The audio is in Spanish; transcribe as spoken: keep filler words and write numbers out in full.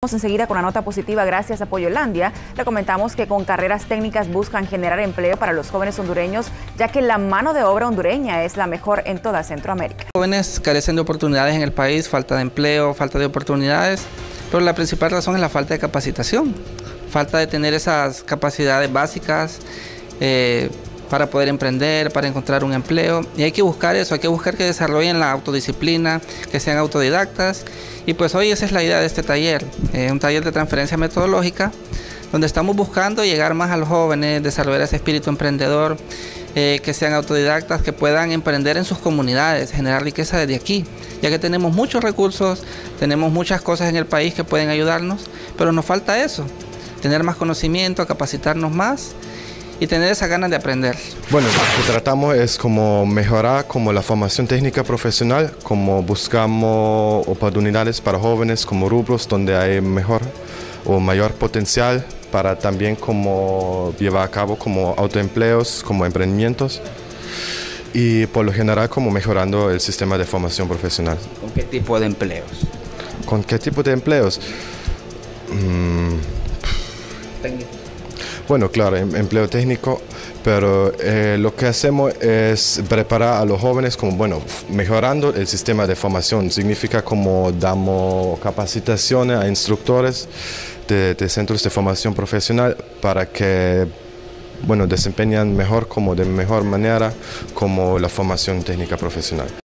Vamos enseguida con la nota positiva gracias a Pollolandia. Le comentamos que con carreras técnicas buscan generar empleo para los jóvenes hondureños, ya que la mano de obra hondureña es la mejor en toda Centroamérica. Los jóvenes carecen de oportunidades en el país, falta de empleo, falta de oportunidades, pero la principal razón es la falta de capacitación, falta de tener esas capacidades básicas eh, para poder emprender, para encontrar un empleo, y hay que buscar eso, hay que buscar que desarrollen la autodisciplina, que sean autodidactas, y pues hoy esa es la idea de este taller, eh, un taller de transferencia metodológica, donde estamos buscando llegar más a los jóvenes, desarrollar ese espíritu emprendedor, eh, que sean autodidactas, que puedan emprender en sus comunidades, generar riqueza desde aquí, ya que tenemos muchos recursos, tenemos muchas cosas en el país que pueden ayudarnos, pero nos falta eso, tener más conocimiento, capacitarnos más, y tener esa ganas de aprender. Bueno, lo que tratamos es como mejorar como la formación técnica profesional, como buscamos oportunidades para jóvenes como rubros donde hay mejor o mayor potencial para también como llevar a cabo como autoempleos, como emprendimientos, y por lo general como mejorando el sistema de formación profesional. ¿Con qué tipo de empleos? ¿Con qué tipo de empleos? Mm. Técnico. Bueno, claro, em empleo técnico, pero eh, lo que hacemos es preparar a los jóvenes como, bueno, mejorando el sistema de formación. Significa como damos capacitaciones a instructores de, de centros de formación profesional para que, bueno, desempeñan mejor, como de mejor manera, como la formación técnica profesional.